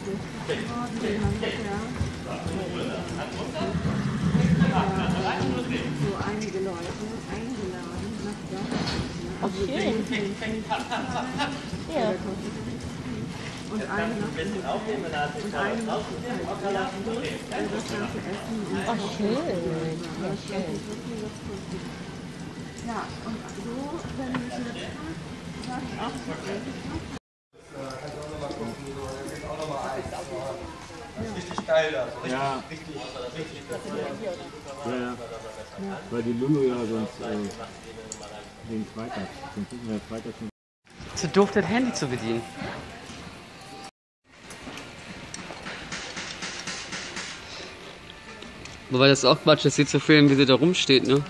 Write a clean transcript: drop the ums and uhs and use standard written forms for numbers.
so einige Leute eingeladen nach Dortmund. Okay. Ja. Und eine Nacht im Hotel und eine Nacht das ganze Essen. Ach, schön. Ja, und so, wenn wir es jetzt sag ich auch so. Das ist richtig geil da. So Ja. Richtig. Ja. Weil die Lulu ja sonst wegen Freitag. Sonst müssen wir Freitag schon. Zu doof, das Handy zu bedienen. Wobei das ist auch Quatsch, das sieht zu filmen, wie sie da rumsteht, ne?